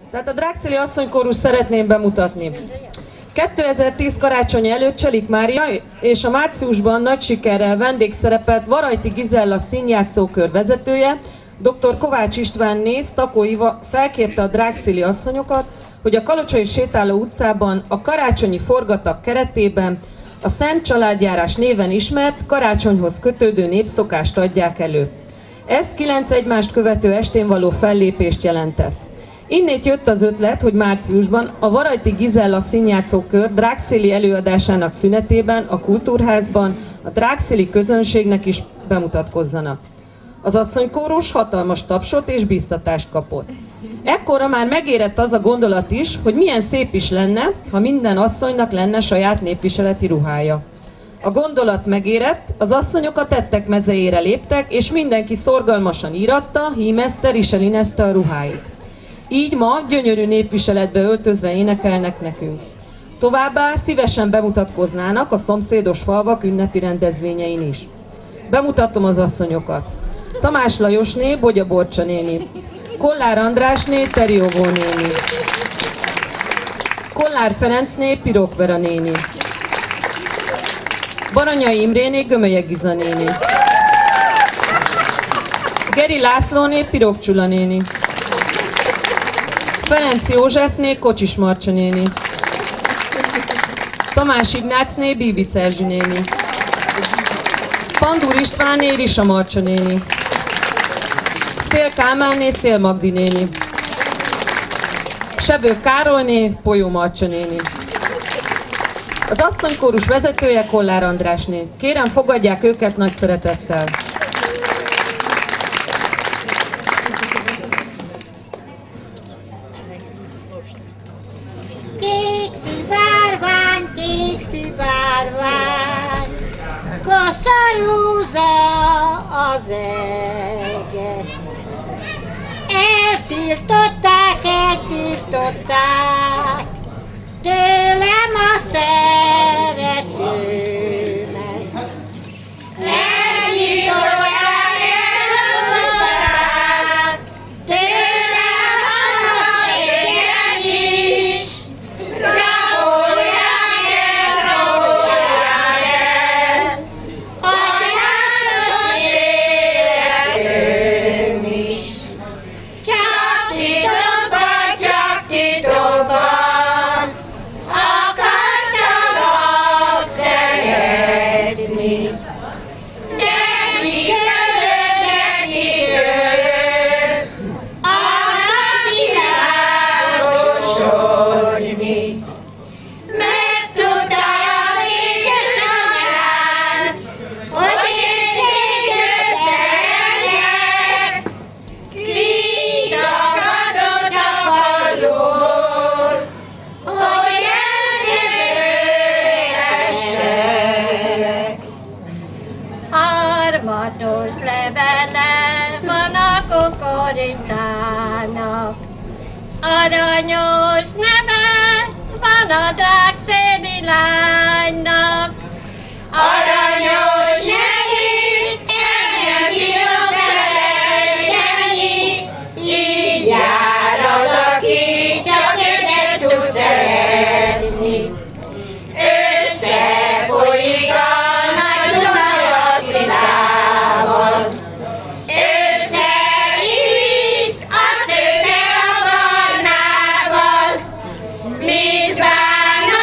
Tehát a Drákszeli asszonykórus szeretném bemutatni. 2010 karácsony előtt Cselik Mária és a márciusban nagy sikerrel vendégszerepelt Varajti Gizella színjátszókör vezetője, dr. Kovács Istvánné Sztakó Iva felkérte a drákszeli asszonyokat, hogy a Kalocsai Sétáló utcában a karácsonyi forgatag keretében a Szent Családjárás néven ismert, karácsonyhoz kötődő népszokást adják elő. Ez 9 egymást követő estén való fellépést jelentett. Innét jött az ötlet, hogy márciusban a Varajti Gizella színjátszókör drákszeli előadásának szünetében a Kultúrházban a drákszeli közönségnek is bemutatkozzanak. Az asszonykórus hatalmas tapsot és bíztatást kapott. Ekkorra már megérett az a gondolat is, hogy milyen szép is lenne, ha minden asszonynak lenne saját népviseleti ruhája. A gondolat megérett, az asszonyok a tettek mezejére léptek, és mindenki szorgalmasan íratta, hímezte, riselinezte a ruháit. Így ma gyönyörű népviseletbe öltözve énekelnek nekünk. Továbbá szívesen bemutatkoznának a szomszédos falvak ünnepi rendezvényein is. Bemutatom az asszonyokat. Tamás Lajosné, Bogya Borcsa néni. Kollár Andrásné, Terióvó néni. Kollár Ferencné, Pirok Vera néni. Baranyai Imréné, Gömölye Giza néni. Geri Lászlóné, Pirok Csula néni. Ferenc Józsefné, Kocsis Marcsa néni. Tamás Ignácné, Bíbic Erzsi néni. Pandúr Istvánné, Risa Marcsa néni. Szél Kálmánné, Szél Magdi néni. Sebő Károlyné, Polyó Marcsa néni. Az asszonykórus vezetője Kollár Andrásné. Kérem, fogadják őket nagy szeretettel. Kékszű bárvány, koszorúzza az eget. Eltiltották tőlem a szeretőmet. Eltiltották tőlem az éget is. Harmatos levele van a kukoricának, aranyos neve van a drákszéli lánynak. Aranyos nevét nem bírom elejteni, így jár az, aki csak egyet tud szeretni. Összefolyik a nagy Duna a Tiszával, összeillik a szőke a barnával, mint bánat.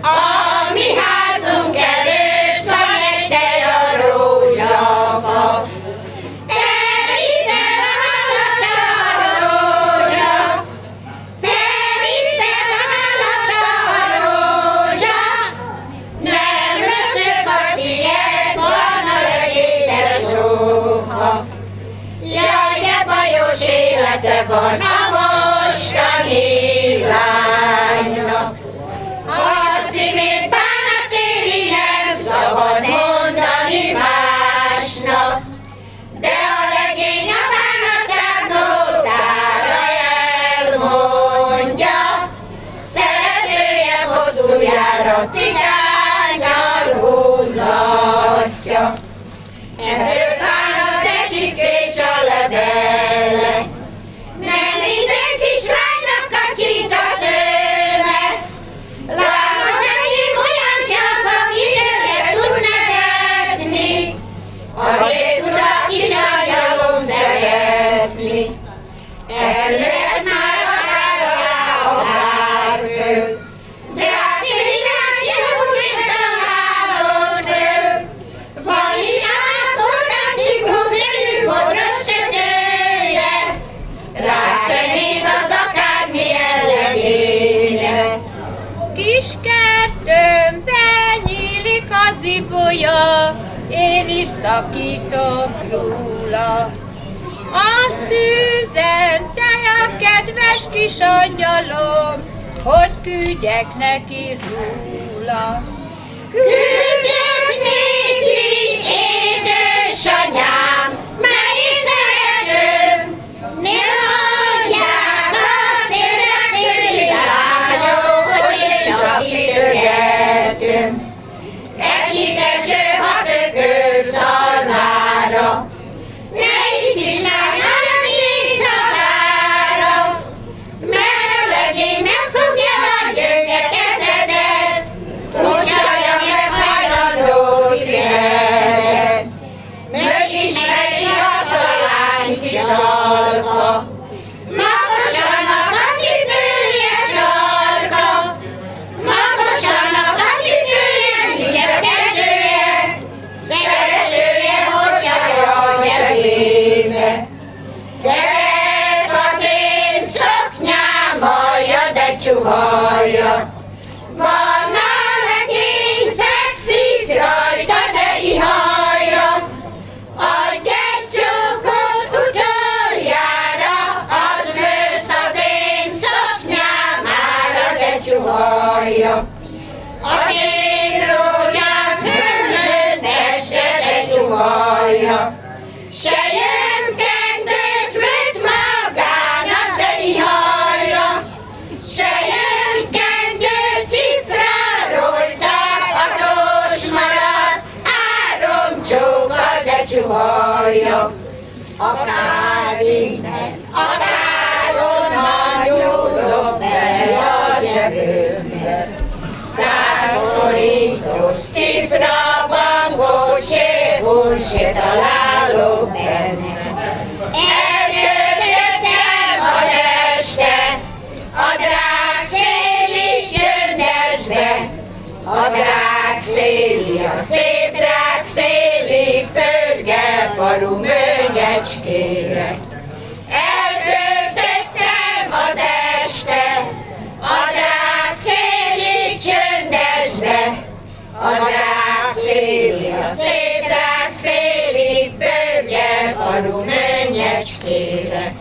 A mi házunk előtt van egy teja rózsafa. Te ide hallott a rózsa, te ide hallott a rózsa, nem leszök a tiéd, van a legédes soha. Jaj, de bajos élete van a mostani lánynak. A szívét bánat éri, nem szabad mondani másnak, de a legény a bánatát nótára elmondja. Szeretője bosszújára cigányal húzatja. Ebből állnak de csipkés a levele, nem minden kislánynak kacsint a szőle. Lám az enyém olyan csak, amire tud nevetni, azért tud a kisangyalom szeretni. Előtt már akár alá, akár föl, drágszillás húsít a lábon föl. Van is akkor addig húgélű bodros csödője, rá se néz az akármilyen legényre. Kis kertőmben nyílik az ibolya, én is szakítok róla. Azt üzente a kedves kis angyalom, hogy küldjek neki róla. Küldjek néki, édesanyám, mert én szeretőm, ne mondják a szélre-széli lányok, hogy én csak időgetem. Esik eső, ha tököl szarvára, ne itt is nálam éjszakára, mert a legény megfogja a gyönge kezedet, úgy csalja meg hajlandó szívedet. Megismerik a szalány kicsalka, magasan a cipője sarka, magasan a cipője licsekedője, szeretője hordja a zsebébe. Keret az én szoknyám hallja, de csuhalja. Van a legény, fekszik rajta, de ihalja. Adj egy csókot utoljára, az lesz az én szoknyámára, de csuhalja. Az én rózsám fölnőtt este, de csuhalja. Selyemkendőt vett magának, de ihalja. Selyemkendőt cifráról tartós maradt, 3 csókkal, de csuhalja. Akár innen, akár onnan nyúlok be a zsebőmbe. 100 forintos cifra bankot se találok benne. Eltöltöttem az este a drágszéli csöndesbe, a drágszéli, a szép drágszéli pörge falu mögecskére. Eltöltöttem az este a drágszéli csöndesbe, a drágszéli, a szép drágszéli pörge falu mögecskére.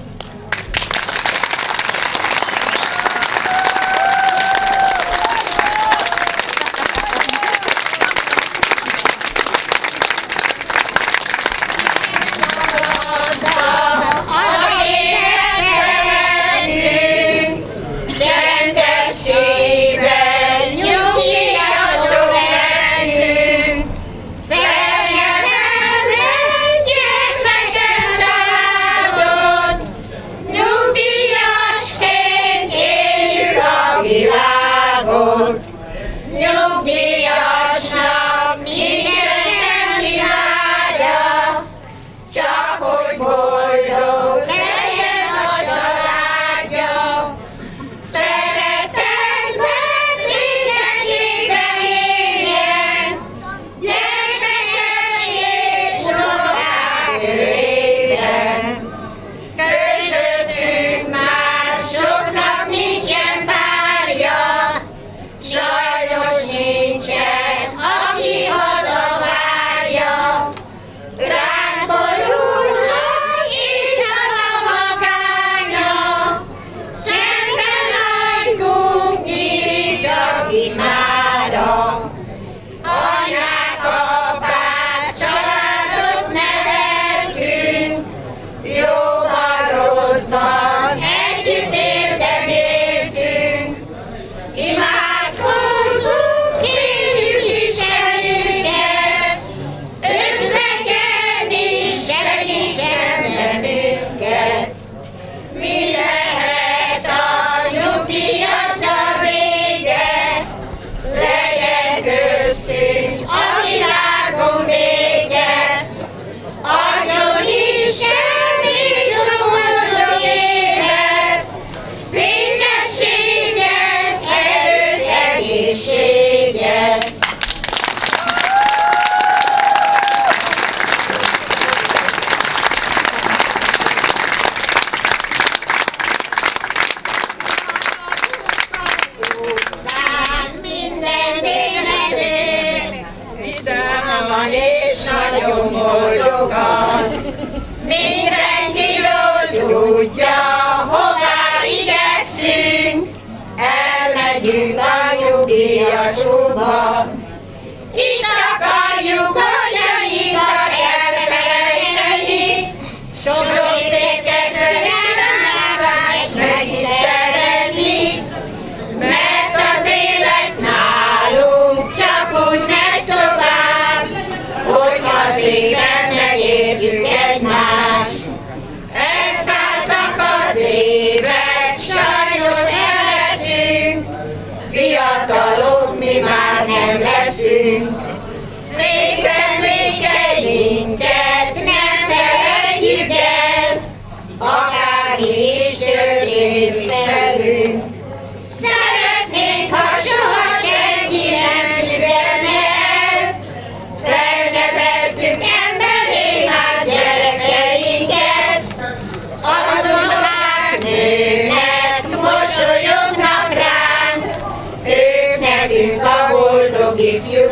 boldogan és nagyon boldogan. Mindenki jól tudja, hová igyekszünk, elmegyünk a nyugdíjasokba. Itt akarjuk, hogy annyikat elfelejteni, sok szép testvéret meg is szerezni, mert az élet nálunk csak úgy megy tovább, hogyha szépen megértjük egymást. Elszálltak az évek, sajnos elhetünk, fiatalok mi már nem leszünk. Szépen vékeinket nem felejtjük el, akármi is történik velünk. Szeretnénk, ha soha senki nem süvenne el, felneveltük emberé már gyerekeinket, azonok nőnek, mosolyognak ránk, ők nekünk a boldog ifjú